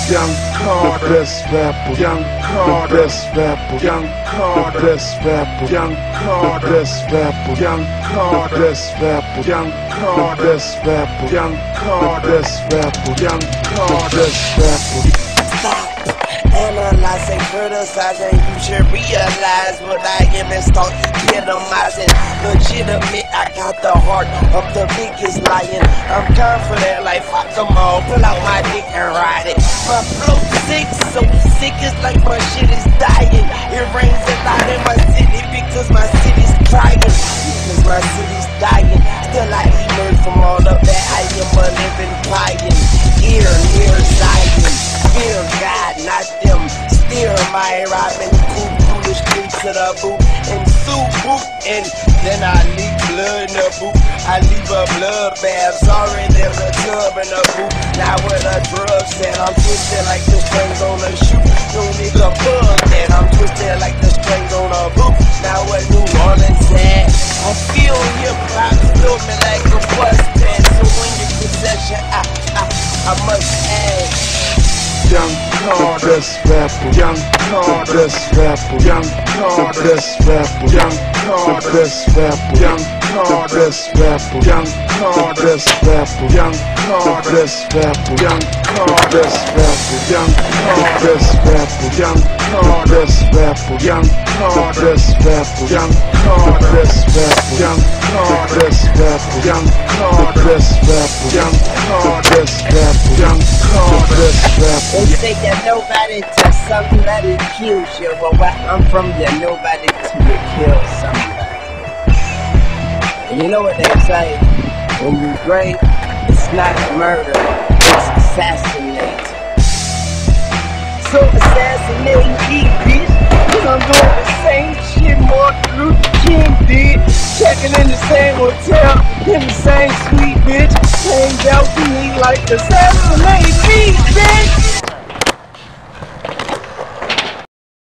Young Carter, the best rapper. Young Carter, the best rapper. Young Carter, the best rapper. Young Carter, the best rapper. Young Carter, the best rapper. Young Carter, the best rapper. Young Carter, the best rapper. Young Carter, the best rapper. Analyzing, criticizing, you should realize what I am and start epitomizing. Legitimate, I got the heart of the biggest lion. I'm confident, like fuck them all, pull out my dick and ride it. My flow sick, so sick it's like my shit is dying. It rains a lot in my city because my city's crying. Because my city's dying, still I emerge from all of that. I am a living lion, near Zion. Fear God, not them. Steer my robbing cool through the streets of the boot and soup boot, and then I leave blood in the boot. I leave a blood bath. Sorry, there's a tub in the boot. Now with a drug set, I'm twisted like the strings on a shoe. Don't need a bug that I'm twisted like the strings on a boot. Now what New Orleans at? I feel hip hop feel me like a bus pen. So when you possession, I must add. Young Carter, the best rapper. Young Carter, the best rapper. Young Carter, the best rapper. Young Carter, the best rapper. Young Carter, the best rapper. Young Carter, the best rapper. Young Carter, the best rapper. Young Carter, the best rapper. Young Carter, the best rapper. Young Carter, the best rapper. Young Carter, the best rapper. Young Carter, the best rapper. Young Carter, the best rapper. Young Carter, the best rapper. Young Carter, the best rapper. Young Carter, the best rapper. They say that nobody does something that it kills you. Well, where I'm from, there's nobody to kill somebody. And you know what they say? When you great, it's not murder, it's assassinate. So assassinate me, bitch. Cause I'm doing the same shit Martin Luther King did. Checking in the same hotel, in the same suite, bitch. Hangs out to me like assassinate me, bitch.